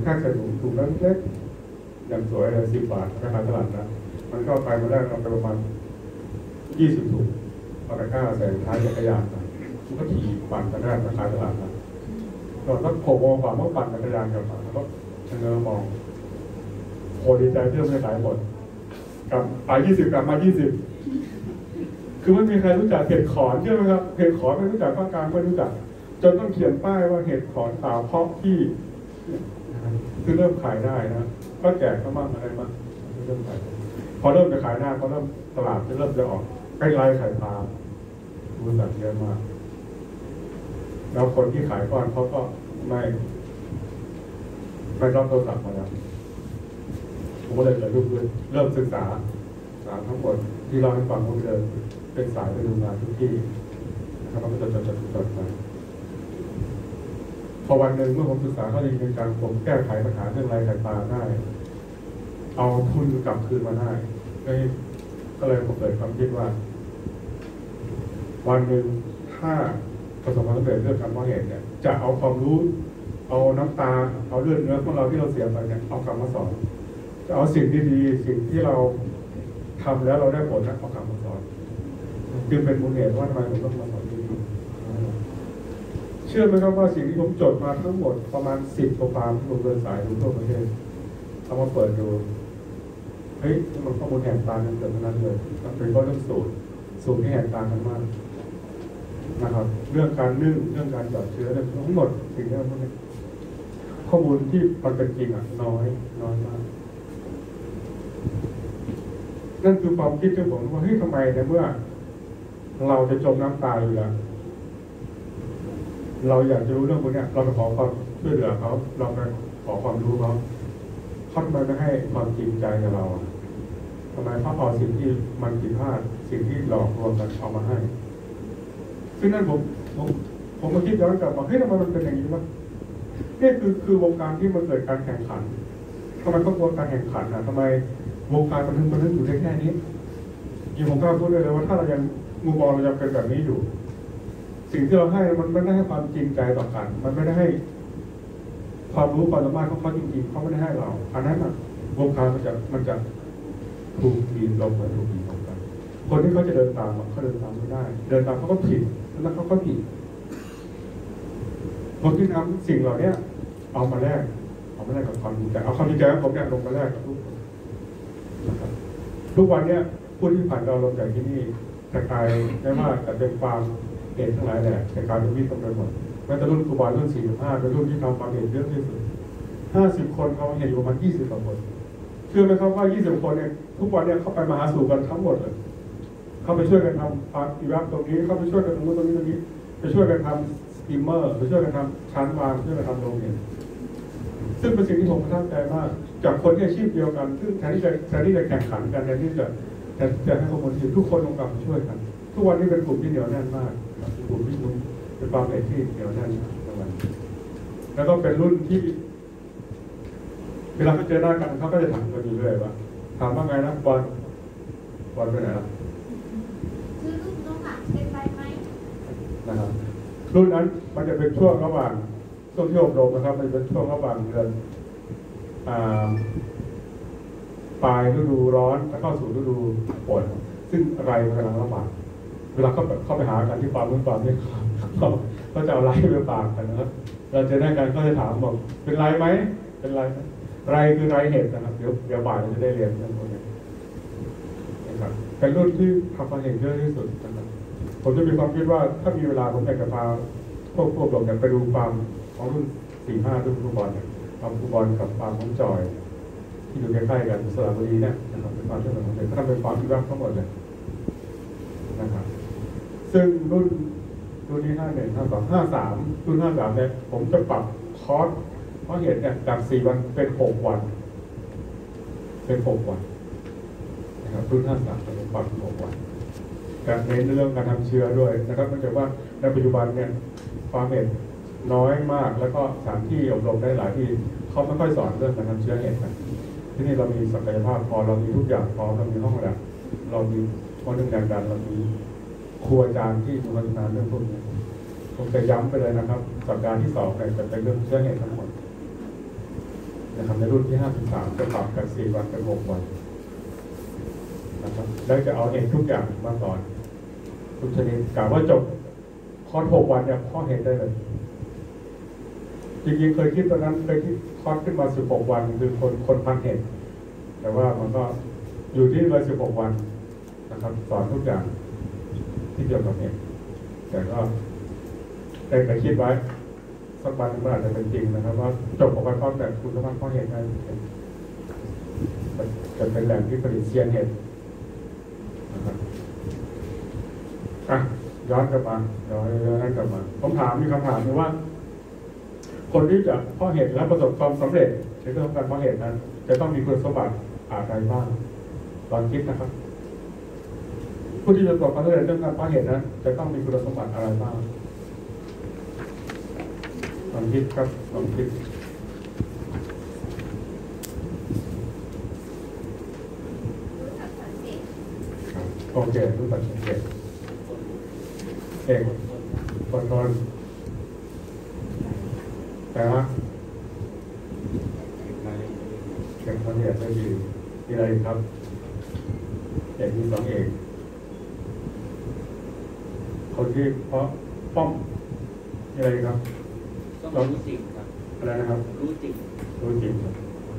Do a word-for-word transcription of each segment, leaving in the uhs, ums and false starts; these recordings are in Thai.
แค่ใส่ถุงถุงนั้นเล็กอย่างสวยเลยสิบบาทราคาตลาดนะมันก็ไปมาได้เราไปประมาณยี่สิบถุงเอาไปค่าใส่ท้ายจักรยานมันก็ขี่ปั่นกันได้ราคาตลาดนะตอนนั้นผมมองว่าเมื่อปั่นจักรยานกับปั่นแล้วก็เงยมองโคดีใจที่ไม่ขายหมดกับไปยี่สิบกลับมายี่สิบคือไม่มีใครรู้จักเห็ดขอนใช่ไหมครับเห็ดขอนไม่รู้จักภาคกลางไม่รู้จักจนต้องเขียนป้ายว่าเห็ดขอนสาวเพาะที่คือเริ่มขายได้นะก็แจกก็มั่งอะไรมั่งเริ่มขายพอเริ่มจะขายได้พอเริ่มตลาดจะเริ่มจะออกใกล้ไล่ขายปลาบริษัทเยอะมากแล้วคนที่ขายก่อนเขาก็ไม่ไม่รับโทรศัพท์มาแล้วผมก็เลยเลยเริ่มศึกษาสารทั้งหมดที่เราให้ฟังก็เลยเป็นสายไปดูงานทุกที่นะครับก็จะจดจดจดมาพอวันหนึ่งเมื่อผมศึกษาข้อจริงในการผมแก้ไขปัญหาเรื่องไรไข่ปลาได้เอาทุนกลับคืนมาได้ก็เลยผมเกิดความคิดว่าวันหนึ่งถ้าประสบความสำเร็จเรื่องการเพาะเห็ดเนี่ยจะเอาความรู้เอาน้ำตาเอาเลือดเนื้อของเราที่เราเสียไปเนี่ยเอากลับมาสอนจะเอาสิ่งดีๆสิ่งที่เราทำแล้วเราได้ผลนะเอากลับมาสอนจึงเป็นมูลเหตุว่าทำไมผมต้องมาสอนดีๆเชื่อไหมครับว่าสิ่งที่ผมจดมาทั้งหมดประมาณสิบกว่าฟาร์มที่ผมเดินสายดูทั่วประเทศเอามาเปิดดูเฮ้ยมันข้อมูลแหกตากันเกิดขนาดเลยมันเป็นข้อเรื่องสูตรสูตรที่แหกตากันมากนะครับเรื่องการนึ่งเรื่องการหยอดเชื้อทั้งหมดสิ่งที่เราพูดนี้ข้อมูลที่มันเป็นจริงอ่ะน้อยน้อยมากนั่นคือความคิดที่ผมว่าเฮ้ยทำไมในเมื่อเราจะจมน้ำตายอยู่แล้วเราอยากจะรู้เรื่องพวกนี้เราไปขอความช่วยเหลือเขาเราไปขอความรู้เขาเขาทำไมไม่ให้ความจริงใจกับเราทำไมเขาเอาสิ่งที่มันผิดพลาดสิ่งที่หลอกลวงกันเอามาให้ซึ่งนั่นผมผมผมมาคิดย้อนกลับมาเฮ้ยทำไมมันเป็นอย่างนี้วะนี่คือคือวงการที่มันเกิดการแข่งขันทำไมต้องกลัวการแข่งขันอ่ะทำไมวงการบันเทิงบันเทิงอยู่ได้แค่นี้ยิ่งผมกล้าพูดเลยว่าถ้าเรายังมุมมองเรายังเป็นแบบนี้อยู่สิ่งที่เราให้มันไม่ได้ให้ความจริงใจต่อกันมันไม่ได้ให้ความรู้ความสามารถของเขาจริงๆเขาไม่ได้ให้เราอันนั้นอ่ะวงการมันจะมันจะถูกบีบลงไปถูกบีบลงกันคนที่เขาจะเดินตามเขาเดินตามไม่ได้เดินตามเขาก็ผิดแล้วเขาก็ผิดคนที่นำสิ่งเหล่านี้เอามาแลกเอามาแลกกับความจริงใจเอาความจริงใจของผมเนี่ยลงมาแลกกับทุกคนนะครับทุกวันเนี้ยผู้ที่ผ่านเราลงจากที่นี่แต่กลายไม่ว่าแต่เป็นความเห็นทั้งหลายแหละแต่การเป็นวิทย์ตรงไปหมดแม้แต่รุ่นครูบารุ่นสี่สิบห้าเป็นรุ่นที่ทำความเห็นเยอะที่สุดห้าสิบคนเขาเห็นอยู่ประมาณยี่สิบกว่าคนเชื่อไหมครับว่ายี่สิบคนเนี่ยทุกวันเนี่ยเขาไปมาหาสู่กันทั้งหมดเลยเขาไปช่วยกันทำปาร์ตี้รักตรงนี้เขาไปช่วยกันตรงนู้นตรงนี้ตรงนี้ไปช่วยกันทำสตีมเมอร์ไปช่วยกันทำชั้นวางช่วยกันทำโรงเรียนซึ่งเป็นสิ่งที่ผมประทับใจมากจากคนที่อาชีพเดียวกันซึ่งแทนที่จะแทนที่จะแข่งขันกันแทนที่จะแต่จะให้ข้อมูลที่ทุกคนลงกลับมาช่วยกันทุกวันนี้เป็นกลุ่มที่เหนียวแน่นมากกลุ่มที่เป็นความเอกที่เหนียวแน่นในวันแล้วก็เป็นรุ่นที่เวลาเขาเจอหน้ากันเขาก็จะถามกันอยู่เรื่อยว่าถามว่าไงนะบอลบอลไปไหนล่ะซื้อลูกน้องหลักเป็นไปไหมนะครับรุ่นนั้นมันจะเป็นช่วงระหว่างช่วงที่อบรมนะครับมันเป็นช่วงระหว่างเดือนปลายฤดูร้อนแล้วเข้าสู่ฤดูฝนซึ่งไรมันกำลังระบาดเวลาเขาเข้าไปหากันที่ฟาร์มนู้นฟาร์มนี้เขาเขาจะเอาไรไปฝากกันนะครับเราจะได้กันก็จะถามบอกเป็นไรไหมเป็นไรไรคือไรเห็ดนะครับเดี๋ยวเดี๋ยวบ่ายเราจะได้เรียนเรื่องพวกนี้นะครับเป็นรุ่นที่ทำความเห็นเยอะที่สุดนะครับผมจะมีความคิดว่าถ้ามีเวลาผมอยากจะพาพวกพวกเราเนี่ยไปดูฟาร์มของรุ่นสี่ห้ารุ่นครูบอลเนี่ยฟาร์มครูบอลกับฟาร์มของจอยที่อยู่ใกล้ๆกันสระบุรีเนี่ยนะครับเป็นฟาร์มที่เหมือนกันเขาทำเป็นฟาร์มที่รักทั้งหมดเลยนะครับซึ่งรุ่นรุ่นนี้ห้าหนึ่งห้าสองห้าสามรุ่นห้าสามเนี่ยผมจะปรับคอร์สเพราะเห็นเนี่ยจากสี่วันเป็นหกวันเป็นหกวันนะครับรุ่นห้าสามเป็นปรับหกวันการเน้นเรื่องการทำเชื้อด้วยนะครับเนื่องจากว่าในปัจจุบันเนี่ยฟาร์มเห็ดน้อยมากแล้วก็สถานที่อบรมได้หลายที่เขาไม่ค่อยสอนเรื่องการทำเชื้อเห็ดกันที่นี่เรามีศักยภาพพอเรามีทุกอย่างพร้อมเรามีห้องแลบเรามีห้องนึ่งแรงดันเรามีครูอาจารย์ที่มีความชำนาญเรื่องพวกนี้ผมจะย้ำไปเลยนะครับสัปดาห์ที่สองเนี่ยจะเป็นเรื่องเชื้อเห็ดทั้งหมดนะครับในรุ่นที่ห้าสิบสามจะปรับกันสี่วันเป็นหกวันนะครับแล้วจะเอาเหตุทุกอย่างมาสอนทุกชนิดกล่าวว่าจบคอร์สหกวันเนี่ยข้อเหตุได้เลยจริงๆเคยคิดตอนนั้นเคยคิดคอร์สขึ้นมาสิบหกวันคือคนคนพันเหตุแต่ว่ามันก็อยู่ที่เลยสิบหกวันนะครับสอนทุกอย่างที่เกี่ยวกับเหตุแต่ก็ได้ไปคิดไว้สักวันมันอาจจะเป็นจริงนะครับว่าจบออกไปพร้อมแต่คุณสมบัติข้อเหตุได้จะเป็นแหล่งที่ผลิตเซียนเหตุนะครับอ่ะย้อนกลับมาย้อนย้อนกลับมาผมถามมีคำถามนึงว่า คนที่จะเพาะเห็ดและประสบความสำเร็จในเรื่องของการเพาะเห็ดนั้น จะต้องมีคุณสมบัติอะไรบ้างลองคิดนะครับผู้ที่จะประสบความสำเร็จเรื่องการเพาะเห็ดนั้น จะต้องมีคุณสมบัติอะไรบ้างลองคิดครับลองคิดโอเครู้จักสังเกตเอกคนนอนแต่ว่าเอกคนเอกไม่ดีมีอะไรครับเอกมีสองเอกคนที่เพราะป้อมมีอะไรครับต้องรู้จริงครับอะไรนะครับรู้จริงรู้จริงครับ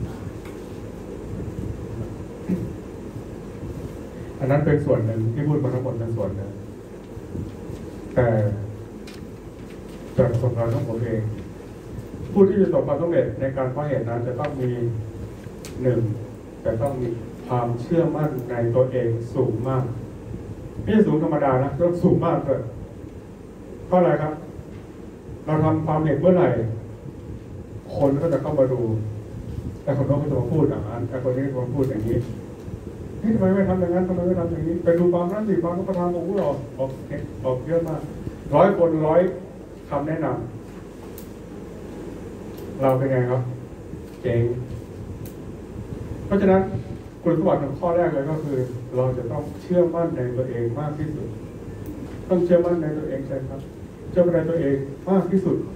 อันนั้นเป็นส่วนหนึ่งที่พูดมาทั้งหมดเป็นส่วนหนึ่งแต่จากประสบการณ์ของผมเองผู้ที่จะประสบความสำเร็จในการเพาะเห็ดนั้นจะต้องมีหนึ่งจะต้องมีความเชื่อมั่นในตัวเองสูงมากไม่ใช่สูงธรรมดานะต้องสูงมากเลยเพราะอะไรครับเราทำความเห็นเมื่อไหร่คนก็จะเข้ามาดูแต่คนนู้นเขาจะมาพูดอย่างนั้นแต่คนนี้จะมาพูดอย่างนี้นี่ทำไมไม่ทำอย่างนั้นทำไมไม่ทำอย่างนี้ไปดูความนั้นสิความก็ประทานโอ้โหออกออกออกเยอะมากร้อยคนร้อยคำแนะนำเราเป็นไงครับเจ๋งเพราะฉะนั้นคุณสมบัติของข้อแรกเลยก็คือ เราจะต้องเชื่อมั่นในตัวเองมากที่สุดต้องเชื่อมั่นในตัวเองใช่ครับเชื่อมั่นในตัวเองมากที่สุด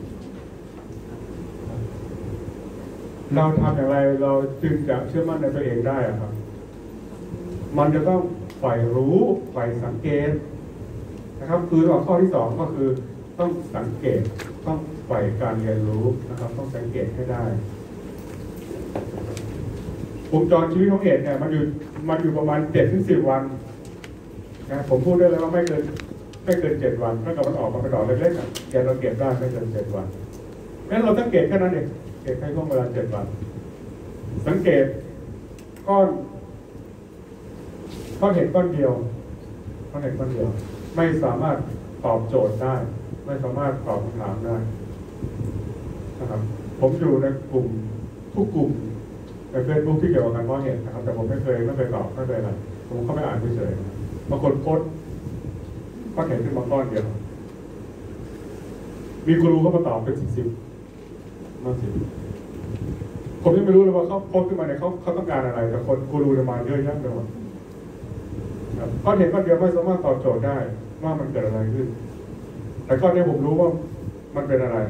เราทำอย่างไรเราจึงจะเชื่อมั่นในตัวเองได้ครับมันจะต้องใฝ่รู้ใฝ่สังเกตนะครับคือข้อที่สองก็คือต้องสังเกตต้องใฝ่การเรียนรู้นะครับต้องสังเกตให้ได้วงจรชีวิตของเอกเนี่ยมันอยู่มันอยู่ประมาณเจ็ดถึงสิบวันนะผมพูดได้เลยว่าไม่เกินไม่เกินเจ็ดวันถ้าเกิดมันออกมาเป็นดอกเล็กๆอ่ะแกเราเก็บได้ไม่เกินเจ็ดวันงั้นเราสังเกตแค่นั้นเองเก็บให้ช่วงเวลาเจ็ดวันสังเกตก้อนก้อนเห็นก้อนเดียวก้อนเห็นก้อนเดียวไม่สามารถตอบโจทย์ได้ไม่สามารถตอบคำถามได้นะครับผมอยู่ในกลุ่มทุกกลุ่มในเฟซบุ๊กที่เกี่ยวกับการเพาะเห็ดนะครับแต่ผมไม่เคยไม่เคยตอบไม่เคยอะไรผมเข้าไปอ่านเฉยๆบางคนโพสต์ก้อนเห็ดขึ้นมาก้อนเดียวมีครูเข้ามาตอบเป็นสิบสิบมาสิผมยังไม่รู้เลยว่าเขาโพสต์ขึ้นมาเนี่ยเขาเขาต้องการอะไรแต่คนครูจะมาเยอะแยะเลยว่ะก้อนเห็ดก้อนเดียวไม่สามารถตอบโจทย์ได้ว่ามันเกิดอะไรขึ้นแต่ก้อนนี้ผมรู้ว่ามันเป็นอะไร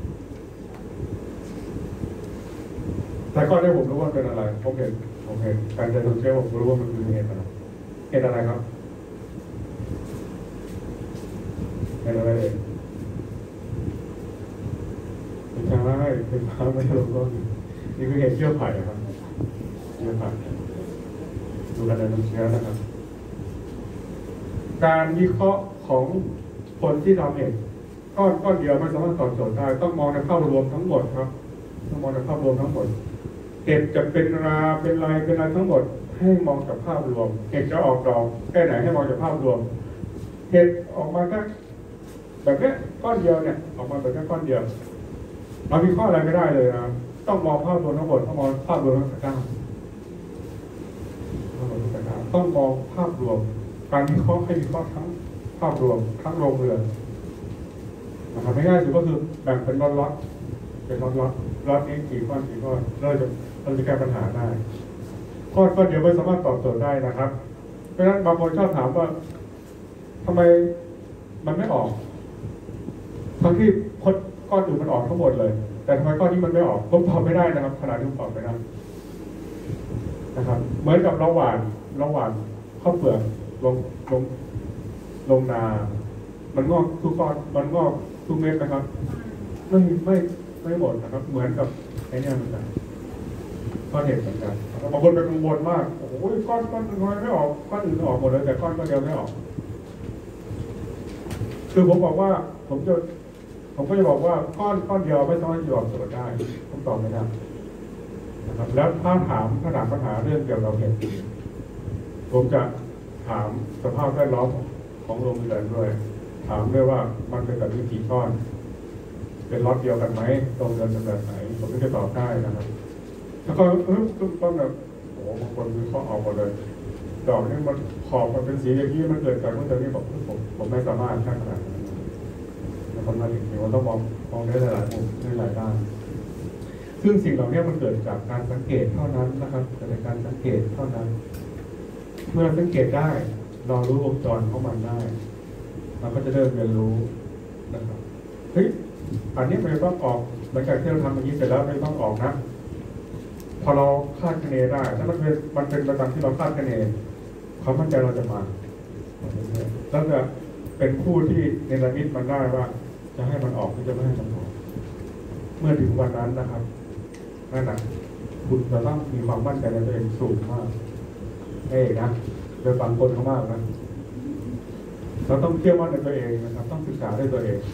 แต่ก้อนนี้ผมรู้ว่าเป็นอะไรผมเห็นผมเห็นการเจริญเชื้อผมรู้ว่ามันคือเหตุอะไรเหตุอะไรครับเหตุอะไรเองไม่ใช่เป็นพระไม่ใช่หลวงพ่อนี่คือเหตุเชื้อไผ่ครับเชื้อไผ่ดูการเจริญเชื้อนะครับการวิเคราะห์ของคนที่ทำเห็ดก้อนก้อนเดียวไม่สามารถตอบโจทย์ได้ต้องมองในภาพรวมทั้งหมดครับต้องมองในภาพรวมทั้งหมดเห็ดจะเป็นราเป็นลายเป็นอะไรทั้งหมดให้มองจากภาพรวมเห็ดจะออกดอกแค่ไหนให้มองจากภาพรวมเห็ดออกมาแค่แบบนี้ก้อนเดียวเนี่ยออกมาแบบแค่ก้อนเดียวเราวิเคราะห์อะไรไม่ได้เลยนะต้องมองภาพรวมทั้งหมดต้องมองภาพรวมทั้งก้าวต้องมองภาพรวมการวิเคราะห์ให้วิเคราะห์ทั้งภาพรวมทั้งโรงเรือนนะครับง่ายๆสุดก็คือแบ่งเป็นล็อตๆเป็นล็อตๆล็อตนี้กี่ก้อนกี่ก้อนเราจะเราจะแก้ปัญหาได้ก้อนก้อนเดียวไม่สามารถตอบโจทย์ได้นะครับเพราะฉะนั้นบางคนชอบถามว่าทำไมมันไม่ออกทั้งที่ก้อนอื่นมันออกทั้งหมดเลยแต่ทำไมข้อนี้มันไม่ออกผมตอบไม่ได้นะครับขนาดที่ผมตอบไม่ได้นะครับเหมือนกับเราหว่านเราหว่านข้าวเปลือกลงลงลงนา มันงอกทุกก้อนมันงอกทุกเม็ดนะครับ ไม่ไม่ไม่หมดนะครับ เหมือนกับไอ้นี่เหมือนกันก้อนเห็ดเหมือนกันบางคนเป็นกังวลมากโอ้โหก้อนก้อนน้อยไม่ออกก้อนอื่นออกหมดเลยแต่ก้อนก้อนเดียวไม่ออก คือผมบอกว่าผมจะผมก็จะบอกว่าก้อนก้อนเดียวไม่สามารถยอมสมได้ผมตอบไม่ได้นะครับแล้วถ้าถามถ้าถามปัญหาเรื่องเกี่ยวกับเห็ดผมจะถามสภาพแวดล้อมของโรงเรือนด้วยถามด้วยว่ามันเป็นแบบนี้กี่ก้อน เป็นล็อตเดียวกันไหมโรงเรือนเป็นแบบไหนผมก็จะตอบได้นะครับแล้วก็เออต้นแบบโอ้บางคนคือข้อออกหมดเลยดอกนี่มันขอบมันเป็นสีอย่างนี้มันเกิดจากเมื่อตอนนี้บอกผมผมไม่สามารถขนาดนั้นนะครับมาถึงว่าต้องมองมองได้หลายมุมได้หลายด้านซึ่งสิ่งเหล่านี้มันเกิดจากการสังเกตเท่านั้นนะครับเกิดจากการสังเกตเท่านั้น เมื่อสังเกตได้เรารู้วงจรของมันได้เราก็จะเริ่มเรียนรู้นะครับเฮ้ยอันนี้มันต้องออกหลังจากที่เราทำอย่างนี้เสร็จแล้วไม่ต้องออกนะพอเราคาดคะเนได้ถ้ามันเป็นมันเป็นประจำที่เราคาดคะเนความมั่นใจเราจะมาแล้วจะเป็นผู้ที่เนรมิตมันได้ว่าจะให้มันออกหรือจะไม่ให้มันออกเมื่อถึงวันนั้นนะครับนั่นนะคุณจะต้องมีความมั่นใจในตัวเองสูงมากเอ้นะโดยฟังคนเขามากนะเราต้องเชื่อมั่นในตัวเองนะครับต้องศึกษาด้วยตัวเอง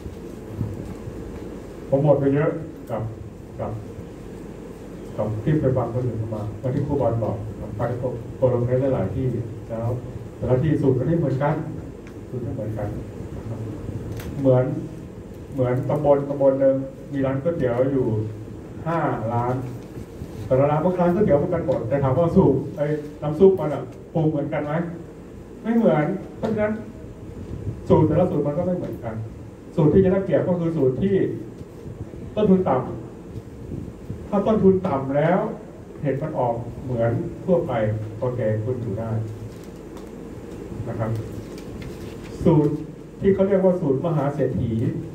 ผมหมดไปเยอะกับกับกับที่ไปฟังคนอื่นมาวันที่ครูบอลบอกไปโปรโลมในหลายที่แล้วแต่ละที่สูตรก็ไม่เหมือนกันสูตรไม่เหมือนกันเหมือนเหมือนตำบลตำบลหนึ่งมีร้านก๋วยเตี๋ยวอยู่ห้าร้านแต่ละร้านพวกร้านก๋วยเตี๋ยวเหมือนกันหมดแต่ถามว่าสูตรไอ้น้ำซุปมันอ่ะปรุงเหมือนกันไหมไม่เหมือนเพราะฉะนั้นสูตรแต่ละสูตรมันก็ไม่เหมือนกันสูตรที่จะได้เปรียบก็คือสูตรที่ต้นทุนต่ำถ้าต้นทุนต่ำแล้วเห็ดมันออกเหมือนทั่วไปโอเคคุณอยู่ได้นะครับสูตรที่เขาเรียกว่าสูตรมหาเศรษฐี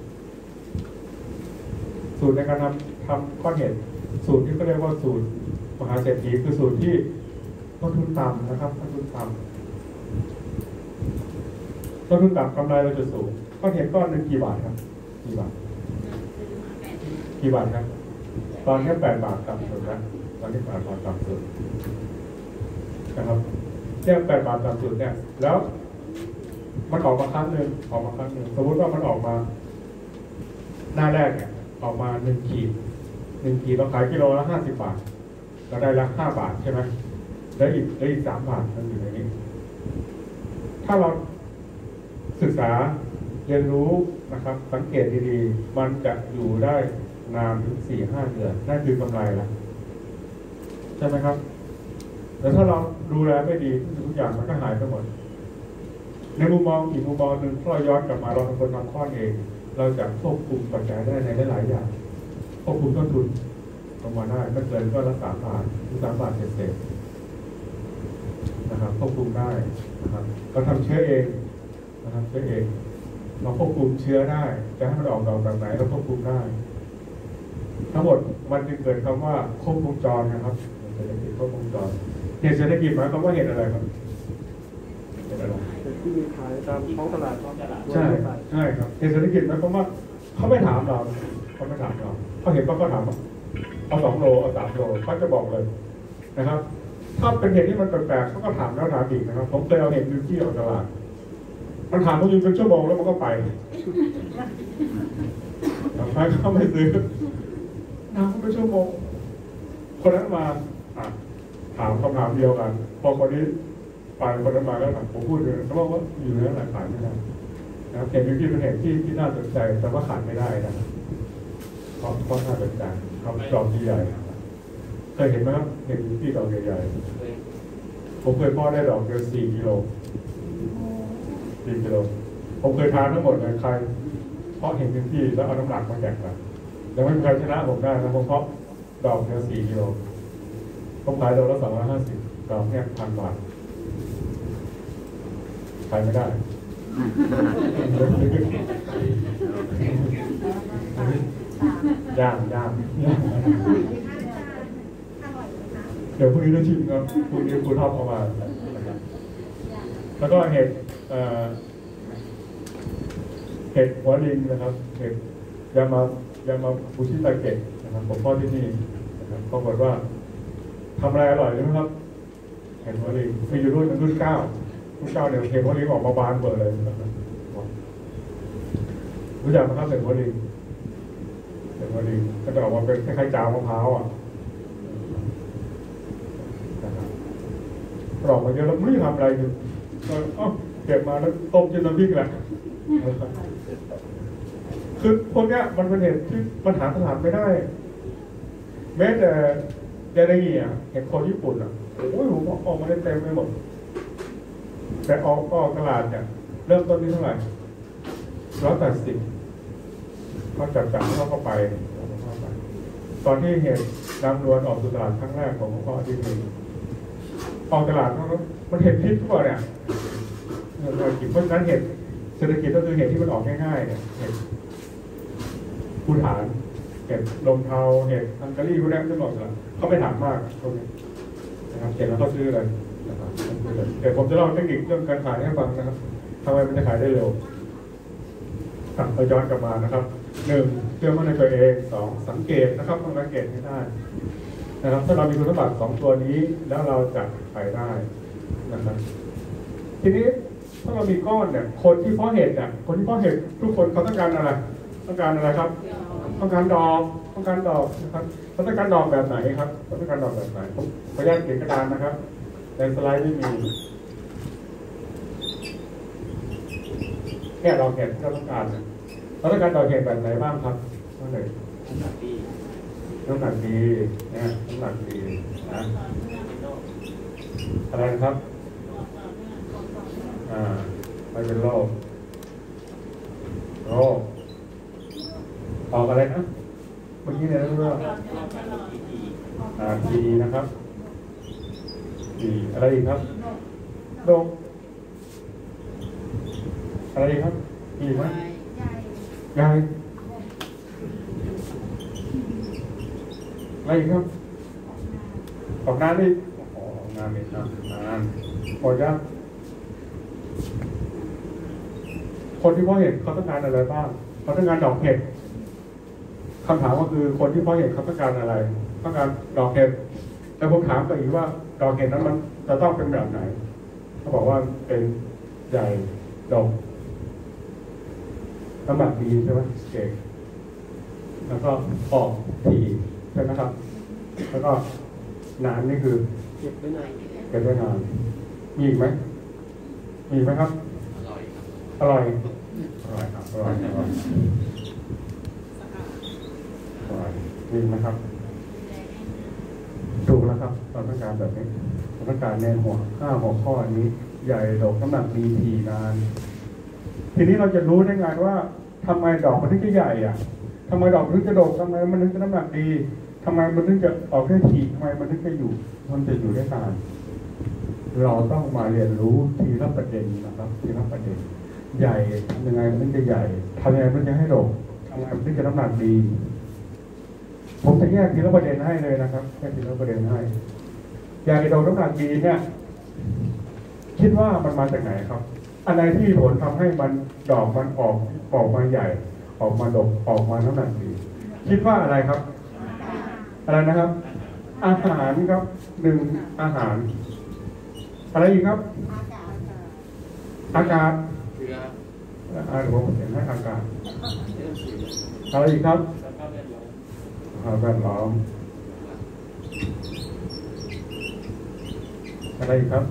สูตรในการทำทำก้อนเห็ดสูตรที่เขาเรียกว่าสูตรมหาเศรษฐีคือสูตรที่ต้นทุนต่ำนะครับต้นทุนต่ำต้นทุนต่ำกำไรเราจะสูงก้อนเห็ดก้อนหนึ่งกี่บาทครับกี่บาทกี่บาทครับตอนนี้แปดบาทต่ำสุดนะตอนนี้แปดบาทต่ำสุดนะครับแค่แปดบาทต่ำสุดเนี่ยแล้วมันออกมาครั้งหนึ่งออกมาครั้งหนึ่งสมมติว่ามันออกมาหน้าแรกเนี่ยออกมาหนึ่งขีดหนึ่งขีดเราขายกิโลละห้าสิบบาทเราได้ละห้าบาทใช่ไหมแล้วอีกแล้วอีกสามบาทมันอยู่ในนี้ถ้าเราศึกษาเรียนรู้นะครับสังเกตดีๆมันจะอยู่ได้นานถึงสี่ห้าเดือนนั่นคือกำไรแล้วใช่ไหมครับแต่ถ้าเราดูแลไม่ดีทุกอย่างมันก็หายไปหมดในมุมมองอีกมุมมองหนึ่งถ้าเราย้อนกลับมาเราเป็นคนทำข้อเองเราจะควบคุมปัจจัยได้ในหลายๆอย่างควบคุมต้นทุนลงมาได้ไม่เกินก็ละสามบาทหรือสามบาทเศษๆนะครับควบคุมได้นะครับเราทำเชื้อเองนะครับเชื้อเองเราควบคุมเชื้อได้จะให้มันออกดอกแบบไหนเราควบคุมได้ทั้งหมดมันจึงเกิดคำว่าควบวงจรนะครับเศรษฐกิจควบวงจรเหตุเศรษฐกิจหมายความว่าเหตุอะไรครับเหตุอะไรที่มีขายตามท้องตลาดท้องตลาดใช่ใช่ครับเหตุเศรษฐกิจหมายความว่าเขาไม่ถามเราเขาไม่ถามเราเขาเห็นว่าเขาถามเอาสองโลเอาสามโลเขาจะบอกเลยนะครับถ้าเป็นเหตุที่มันแปลกๆเขาก็ถามแล้วถามอีกนะครับผมเคยเอาเห็นดูที่ออกตลาดมันถามเขาอยู่เป็นชั่วโมงแล้วมันก็ไปไปเขาไม่ซื้อถามเขาเป็นชั่วโมงคนนั้นมาถามคำถามเดียวกันพอคนนี้ไปคนนั้นมาแล้วถามผมพูดเลยเขาบอกว่าอยู่ในหลายขายไม่ได้นะครับเห็นที่เป็นเหตุที่ที่น่าสนใจแต่ว่าขายไม่ได้นะครับเพราะเพราะน่าสนใจครับดอกใหญ่เคยเห็นไหมครับเห็นที่ดอกใหญ่ๆผมเคยพ่อได้ดอกเดียวสี่กิโลสี่กิโลผมเคยทานทั้งหมดเลยใครเพราะเห็นที่แล้วเอาน้ำหนักมาแข่งกันยังไม่มีใครชนะผมได้นะผมเพราะดอกเดียวสี่กิโลผมขายดอกละสองร้อยห้าสิบดอกเนี่ยพันบาทขายไม่ได้ย่างย่างย่างอร่อยไหมคะเดี๋ยวพรุ่งนี้ได้ชิมครับพรุ่งนี้ครูทอดเอามาแล้วก็เห็ดเอ่อเห็ดหัวลิงนะครับเห็ดยามายามาบูชิตาเกะนะครับผมพ่อที่นี่นะครับปรากฏว่าทำอะไรอร่อยรู้ไหมครับเห็ดหัวลิงมีอยู่รุ่นรุ่นเก้ารุ่นเก้าเนี่ยเห็ดหัวลิงออกมาบานเบอร์เลยนะครับรู้จักไหมครับเห็ดหัวลิงเห็ดหัวลิงก็จะออกมาเป็นคล้ายๆจาวมะพร้าวอ่ะนะครับออกมาเยอะแล้วไม่รู้ทำอะไรอยู่ก็เอ้าเก็บมาแล้วต้มกินน้ำพริกแหละคือพวกเนี้ยมันเป็นเห็ดที่มันหาตลาดไม่ได้แม้แต่ยาไดงิอ่ะเห็ดคนญี่ปุ่นอ่ะโอ้ยผมออกมาได้เต็มไปหมดแต่ออกออกตลาดเนี่ยเริ่มต้นที่เท่าไหร่ร้อยแปดสิบเขาจับจับเข้าเข้าไปตอนที่เห็ดนำนวลออกสู่ตลาดครั้งแรกของพ่อที่นี่ออกตลาดมันเห็ดพิษทุกคนเนี่ยเพราะฉะนั้นเห็ดเศรษฐกิจก็คือเห็ดที่มันออกง่ายๆเนี่ยเห็ดภูฐานเห็ดลมเทาเห็ดฮังการีพวกนี้ไม่หมดละเขาไม่ถามมากพวกนี้นะครับเห็นแล้วเขาซื้อเลยนะครับเดี๋ยวผมจะเล่าเทคนิคเรื่องการขายให้ฟังนะครับทำไมมันจะขายได้เร็วเราย้อนกลับมานะครับหนึ่งเชื่อมั่นในตัวเองสองสังเกตนะครับต้องสังเกตให้ได้นะครับถ้าเรามีคุณสมบัติสองตัวนี้แล้วเราจะขายได้นะครับทีนี้ถ้าเรามีก้อนเนี่ยคนที่เพาะเห็ดเนี่ยคนที่เพาะเห็ดทุกคนเขาต้องการอะไรต้องการอะไรครับต้องการดอกต้องการดอกนะครับเขาต้องการดอกแบบไหนครับเขาต้องการดอกแบบไหนผมขออนุญาตเขียนกระดานนะครับในสไลด์ไม่มีแค่ดอกเห็ดที่เราต้องการเนี่ยเราต้องการดอกเห็ดแบบไหนบ้างครับน้ำหนักน้ำหนักดีน้ำหนักดีนะน้ำหนักดีนะอะไรนะครับอ่าไม่เป็นโรคโรคออกอะไรนะเมื่อกี้เนี่ยเรื่องอ่าดีนะครับดีอะไรอีกครับโรคอะไรอีกครับดีไหมยายอะไรอีกครับออกงานดิออกงานไม่ทำงานหมดยังคนที่เพาะเห็ดเขาต้องการอะไรบ้างเขาต้องการดอกเห็ดคำถามก็คือคนที่เพาะเห็ดเขาต้องการอะไรต้องการดอกเห็ดแต่ผมถามไปอีกว่าดอกเห็ดนั้นมันจะต้องเป็นแบบไหนเขาบอกว่าเป็นใหญ่ดอกน้ำหนักดีใช่ไหมเก่งแล้วก็ออกทีใช่ไหมครับแล้วก็นานนี่คือเก็บไว้นานเก็บไว้นานมีอีกไหมมีอีกไหมครับอร่อยอร่อยครับอร่อยอร่อยอร่อยมีไหมครับถูกแล้วครับเราต้องการแบบนี้เราต้องการในหัวห้าหัวข้อนี้ใหญ่ดอกน้ำหนักดีทีนานทีนี้เราจะรู้ได้ไงว่าทำไมดอกมันถึงจะใหญ่อ่ะทำไมดอกถึงจะดกทำไมมันถึงจะน้ำหนักดีทำไมมันถึงจะออกได้ทีทำไมมันถึงจะอยู่มันจะอยู่ได้นานเราต้องมาเรียนรู้ทีละประเด็นนะครับทีละประเด็นใหญ่ทำยังไงมันถึงจะใหญ่ทำยังไงมันจะให้ดกทำยังไงมันถึงจะน้ำหนักดีผมจะแยกทีละประเด็นให้เลยนะครับแยกทีละประเด็นให้ใหญ่ดกน้ำหนักดีเนี่ยคิดว่ามันมาจากไหนครับอันไหนที่มีผลทำให้มันดอกมันออกออกมาใหญ่ออกมาดกออกมาน้ำหนักดีคิดว่าอะไรครับอะไรนะครับอาหารครับหนึ่งอาหารอะไรอีกครับอากาศอ่าเดี๋ยวผมเขียนให้อากาศอะไรอีกครับสภาพแวดล้อมอะไรอีกครับ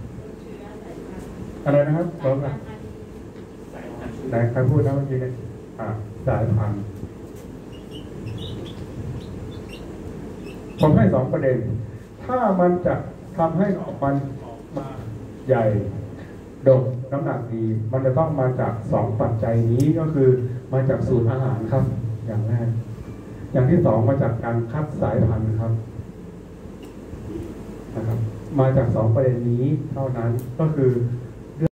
อะไรนะครับบอกกันไหนใครพูดนะเมื่อกี้เนี่ยอ่าสายพันธุ์ผมให้สองประเด็นถ้ามันจะทำให้ออกมันมาใหญ่ดกน้ำหนักดีมันจะต้องมาจากสองปัจจัยนี้ก็คือมาจากสูตรอาหารครับอย่างแรกอย่างที่สองมาจากการคัดสายพันธุ์ครับนะครับมาจากสองประเด็นนี้เท่านั้นก็คือ